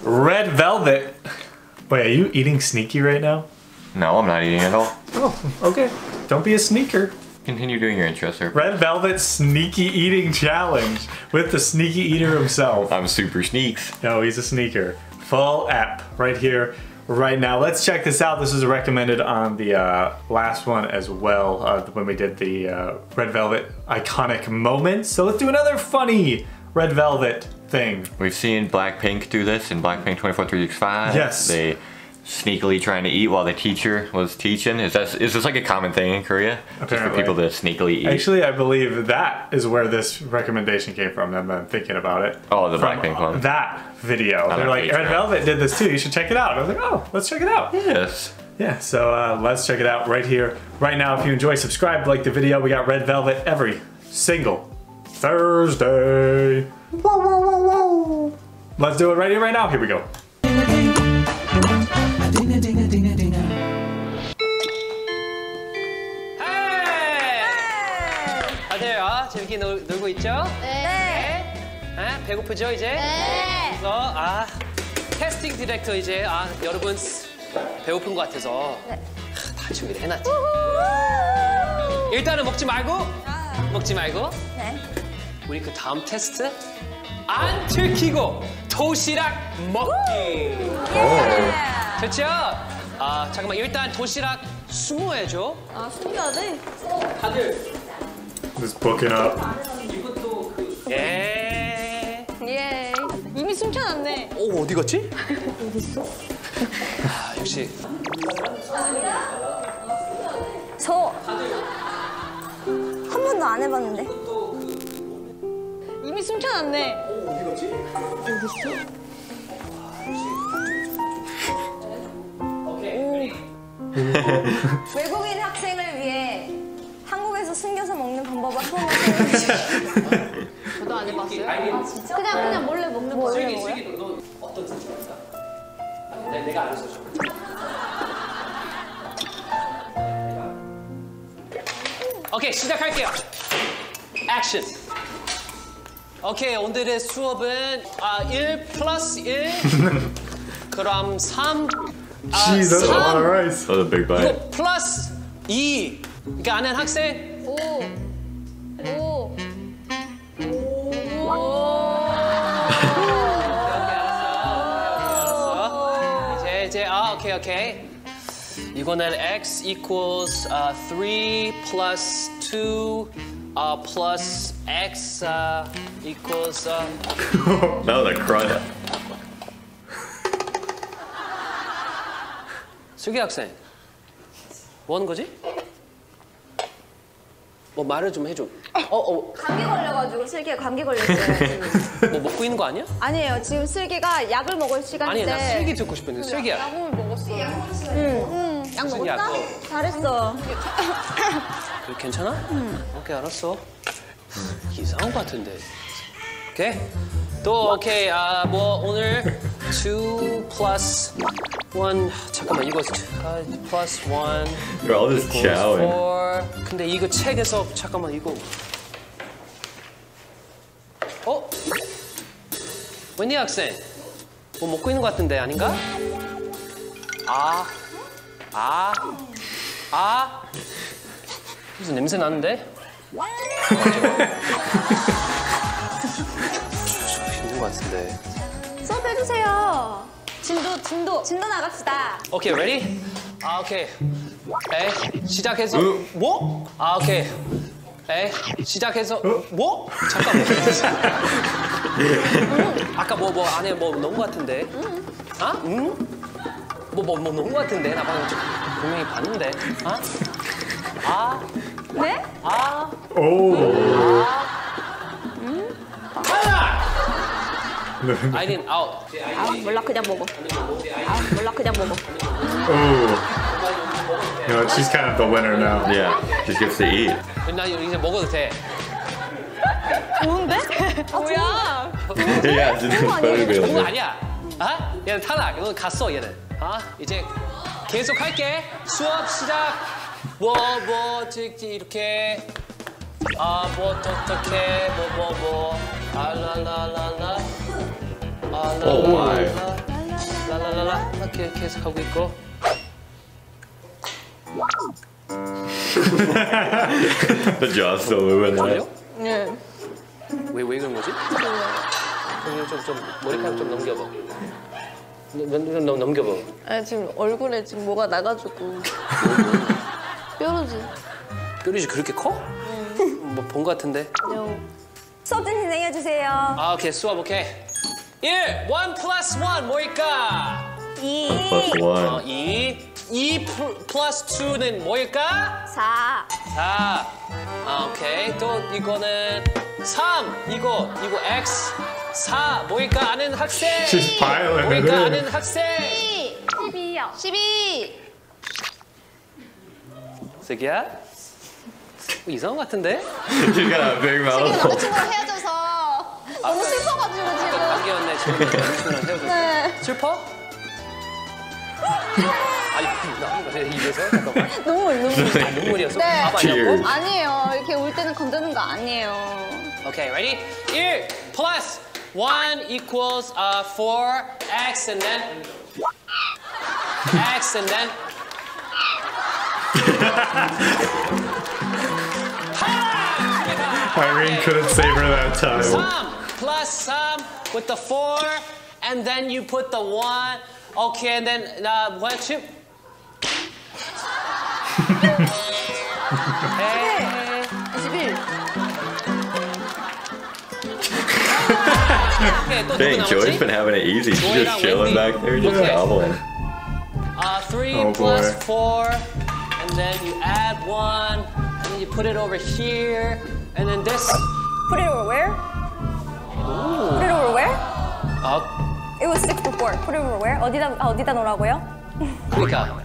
Red Velvet. Wait, are you eating sneaky right now? No, I'm not eating at all. Oh, okay. Don't be a sneaker. Continue doing your intro, sir. Red Velvet Sneaky Eating Challenge with the sneaky eater himself. I'm super sneaks. No, he's a sneaker. Full app right here, right now. Let's check this out. This is recommended on the last one as well when we did the Red Velvet iconic moments. So let's do another funny Red Velvet thing. We've seen Blackpink do this in Blackpink 24365. Yes. They sneakily trying to eat while the teacher was teaching. Is this like a common thing in Korea? Apparently. Just for people to sneakily eat? Actually, I believe that is where this recommendation came from. I'm thinking about it. Oh, the From Blackpink one. That video. They're like, Patreon. Red Velvet did this too. You should check it out. I was like, oh, let's check it out. Yes. Yeah, so let's check it out right here, right now. If you enjoy, subscribe, like the video. We got Red Velvet every single Thursday. Whoa, whoa, whoa, whoa. Let's do it right here, right now. Here we go. 다들 재밌게 놀고 있죠? 네. 배고프죠 이제? 네. 그래서 캐스팅 디렉터 이제 여러분 배고픈 것 같아서 다 준비를 해놨지. 일단은 먹지 말고 네. 우리 그 다음 테스트 안 들키고 도시락 먹기. 좋죠? 잠깐만 일단 도시락 수모해줘. 숨겨야 돼? 다들 Just booking up. 이것도 예. 예. 이미 숨겨놨네. 오 어디 갔지? 어디 있어? 역시 저 한 번도 안 해봤는데. 이미 숨겨놨네. 어디 갔지? 어디 있어? 오케이. 외국인 학생을 위해 한국에서 숨겨서 먹는 방법을 한 번만 알려주세요. 저도 안 해봤어요. 진짜? 그냥 몰래 먹는 거. 슬기 너 어떤 사진 할까? 내가 알려줘 줘. 오케이 시작할게요. 액션. 오케이 오늘의 수업은 1 플러스 1 그럼 3 Jeez, that's a lot of rice. That was a big bite. 이거 플러스 2 이게 아는 학생? 오. 이제 오케이 이거는 x equals 3 plus 2 plus x equals That was a crunch. 슬기 학생 뭐 하는 거지? 뭐 말을 좀 해줘. 감기 걸려가지고 슬기가 감기 걸렸어요. 지금. 뭐 먹고 있는 거 아니야? 아니에요. 지금 슬기가 약을 먹을 아니 시간인데. 나 슬기 듣고 싶은데 슬기야. 약을 먹었어. 응. 약 무슨 먹었다? 약? 잘했어. 괜찮아? 오케이 알았어. 이상한 거 같은데. 오케이. 또 오케이 뭐 오늘 2 plus 1 잠깐만 이거 plus 1 They're all just chowing. 4 근데 이거 책에서 잠깐만 이거 웬디 학생 뭐 먹고 있는 거 같은데 아닌가? 무슨 냄새 나는데? 있는 거 같은데. 수업해주세요. 진도 나갑시다. 오케이, ready? 오케이. 에이, 시작해서 뭐? 오케이. 에이, 시작해서 뭐? 잠깐만. 아까 뭐 안에 뭐 넣은 거 같은데? 뭐 넣은 거 같은데? 나 방금 좀 분명히 봤는데. 네? Oh. I didn't out. 몰라 그냥 먹어. 몰라 그냥 먹어. Oh. You know, she's kind of the winner now. Yeah, just gets to eat. 나 이제 먹어도 돼. 좋은데? 뭐야? Yeah, it's just better 좋은 거 than 아니야. 얘는 탈락. 이거 갔어 얘는. 이제 계속 할게. 수업 시작. 뭐 이렇게. 뭐 어떻게 랄랄랄랄라. Oh my. 계속 하고 있고. The jaw's still moving. 떨려? 네. 왜 그런 거지? 좀 머리카락 좀 넘겨봐. 넘겨봐. 아, 지금 얼굴에 지금 뭐가 나가지고. 뾰루지. 뾰루지 그렇게 커? 뭐 본 거 같은데. 수업 진행해 주세요. 아, 오케이. 수업 오케이. 1 플러스 1 뭐일까? 2 Plus 1. 2 플러스 2는 뭐일까? 4 4. 아, 오케이. 또 이거는 3. 이거 X. 4 뭐일까 아는 학생. She's piling 뭐일까 it in. 아는 학생. 12요. 12. 슬기야? 이상한 것 같은데? You got a big 지금 mouth. 남자친구랑 헤어져서 너무 슬퍼가지고 지금. 감기였네. 지금 남자친구랑 헤어졌어. 네. 슬퍼? 아니, 나는 왜 입에서? 잠깐만. 눈물. 아, 눈물이었어? 네. 밥 아니었고? 아니에요. 이렇게 울 때는 건드는 거 아니에요. Okay, ready? 1 plus 1 equals 4 x and then x and then Irene couldn't save her that time. 3 plus 3 with the 4 and then you put the 1. Okay, and then what? 2. Hey. 21. Okay, 또 누구 Dang, Joy's 남았지? been having it easy. She's Joy just chilling Wendy. back there, just Okay. gobbling. 3 Oh, plus boy. 4, and then you add 1, and then you put it over here, and then this. Put it over where? Put it over where? It was 6 before. Put it over where? 어디다 놓으라고요? 그러니까.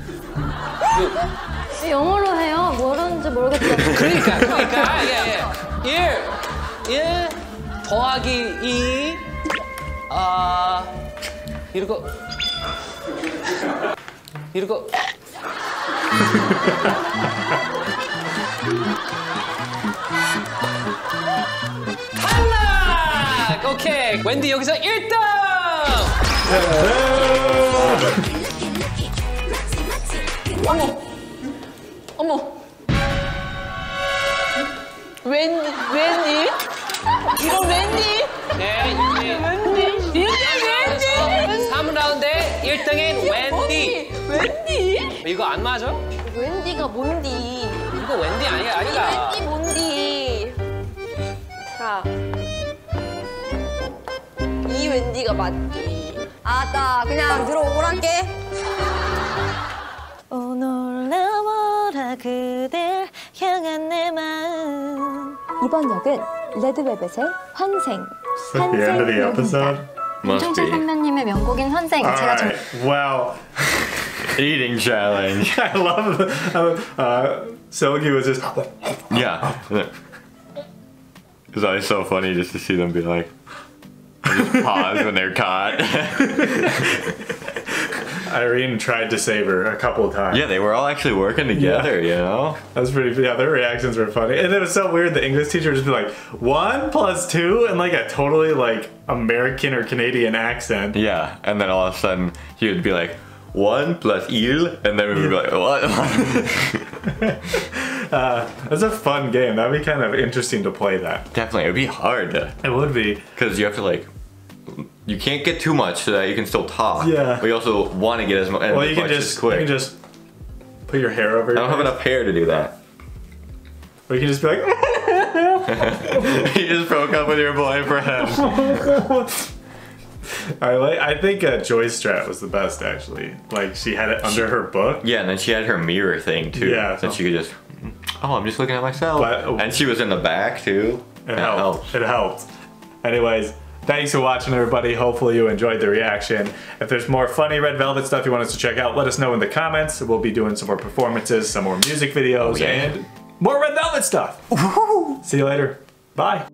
영어로 해요. 뭐라는지 모르겠어요. 그러니까, 예. 1 더하기 2, 이러고. 탈락! 오케이, 웬디 여기서 1등! 어머. 웬디? 이거 웬디? 네, 웬디? 3라운드의 1등인 웬디. 웬디? 이거 안 맞아? 웬디가 뭔디? 이거 웬디 아니가. 웬디 뭔디? 자, 이 웬디가 맞디. 아따, 그냥 들어오란게. 놀라워라 그댈 향한 내 마음. 이번 역은 레드벨벳의 환생. At the end of the episode. Must 김종철 be. 선배님의 명곡인 환생. 제가 좀 Alright, wow. Eating challenge. I love Selgi was just. Yeah. It's always so funny just to see them be like, just pause when they're caught. Irene tried to save her a couple of times. Yeah, they were all actually working together, you know? That's pretty. Yeah, their reactions were funny, and it was so weird. The English teacher would just be like 1 plus 2 in like a totally like American or Canadian accent. Yeah, and then all of a sudden he would be like, 1 plus il, and then we would be like, what? That's a fun game. That'd be kind of interesting to play that. Definitely, it would be hard to, It would be. because you have to like, you can't get too much so that you can still talk. Yeah. But you also want to get as much Well, you as can much as just quick. put your hair over. I Your don't have face. enough hair to do that. Or you can just be like. You just broke up with your boyfriend. I think Joy's strat was the best actually. Like she had it under her book. Yeah, and then she had her mirror thing too. Yeah. So she could just, oh, I'm just looking at myself. But- and she was in the back too. It That helped. It helped. Anyways, thanks for watching, everybody. Hopefully you enjoyed the reaction. If there's more funny Red Velvet stuff you want us to check out, let us know in the comments. We'll be doing some more performances, some more music videos, Oh, yeah. and more Red Velvet stuff. See you later. Bye.